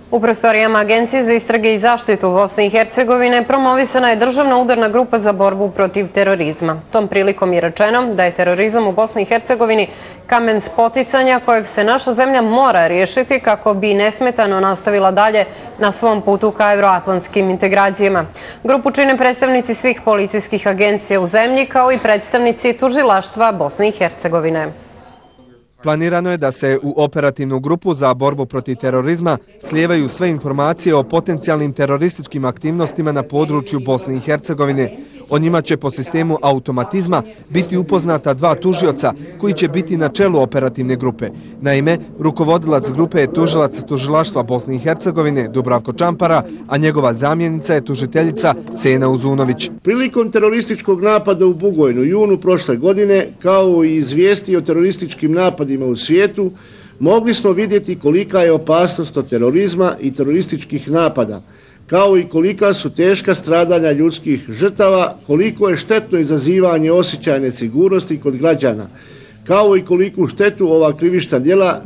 U prostorijama Agencije za istrage i zaštitu Bosne i Hercegovine promovisana je državna udarna grupa za borbu protiv terorizma. Tom prilikom je rečeno da je terorizam u Bosni i Hercegovini kamen spoticanja kojeg se naša zemlja mora riješiti kako bi nesmetano nastavila dalje na svom putu ka evroatlantskim integracijama. Grupu čine predstavnici svih policijskih agencija u zemlji kao i predstavnici tužilaštva Bosne i Hercegovine. Planirano je da se u operativnu grupu za borbu protiv terorizma slijevaju sve informacije o potencijalnim terorističkim aktivnostima na području Bosne i Hercegovine. O njima će po sistemu automatizma biti upoznata dva tužioca koji će biti na čelu operativne grupe. Naime, rukovodilac grupe je tužilac tužilaštva Bosne i Hercegovine Dubravko Čampara, a njegova zamjenica je tužiteljica Sena Uzunović. Prilikom terorističkog napada u Bugojnu junu prošle godine, kao i izvijesti o terorističkim napadima u svijetu, mogli smo vidjeti kolika je opasnost od terorizma i terorističkih napada, kao i kolika su teška stradanja ljudskih žrtava, koliko je štetno izazivanje osjećaja nesigurnosti kod građana, kao i koliku štetu ova krivična djela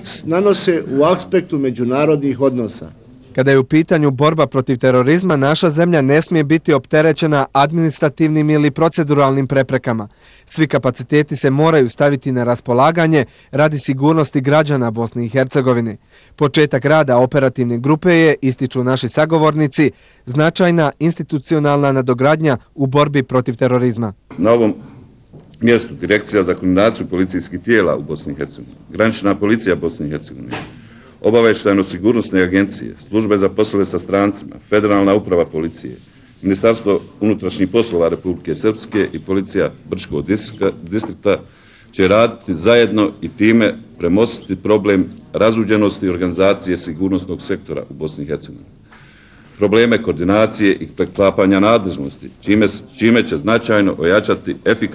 nanose u aspektu međunarodnih odnosa. Kada je u pitanju borba protiv terorizma, naša zemlja ne smije biti opterećena administrativnim ili proceduralnim preprekama. Svi kapaciteti se moraju staviti na raspolaganje radi sigurnosti građana Bosne i Hercegovine. Početak rada operativne grupe je, ističu naši sagovornici, značajna institucionalna nadogradnja u borbi protiv terorizma. Na ovom mjestu Direkcija za koordinaciju policijskih tijela u Bosni i Hercegovini, Granična policija Bosne i Hercegovine, Obavještajno-sigurnosne agencije, službe za poslove sa strancima, Federalna uprava policije, Ministarstvo unutrašnjih poslova Republike Srpske i policija Brčkog distrikta će raditi zajedno i time premostiti problem razuđenosti organizacije sigurnosnog sektora u Bosni i Hercegovini. Probleme koordinacije i preklapanja nadležnosti, čime će značajno ojačati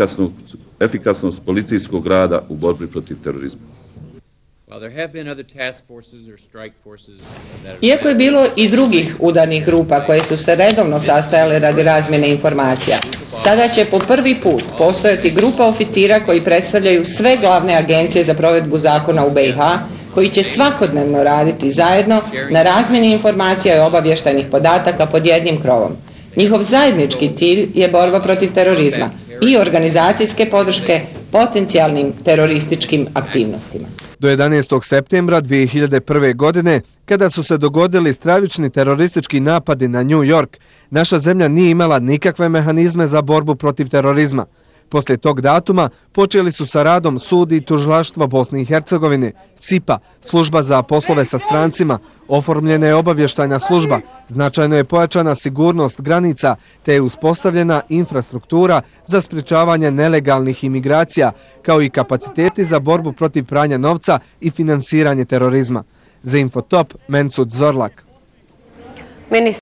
efikasnost policijskog rada u borbi protiv terorizma. Iako je bilo i drugih udarnih grupa koje su se redovno sastajale radi razmjene informacija, sada će po prvi put postojati grupa oficira koji predstavljaju sve glavne agencije za provedbu zakona u BiH, koji će svakodnevno raditi zajedno na razmjeni informacija i obavještajnih podataka pod jednim krovom. Njihov zajednički cilj je borba protiv terorizma i organizacijske podrške potencijalnim terorističkim aktivnostima. Do 11. septembra 2001. godine, kada su se dogodili stravični teroristički napadi na New York, naša zemlja nije imala nikakve mehanizme za borbu protiv terorizma. Poslije tog datuma počeli su sa radom sud i tužilaštvo Bosne i Hercegovine, SIPA, služba za poslove sa strancima, oformljena je obavještajna služba, značajno je pojačana sigurnost granica te je uspostavljena infrastruktura za sprječavanje nelegalnih imigracija, kao i kapaciteti za borbu protiv pranja novca i finansiranje terorizma. Za Infotop, Mensud Zorlak.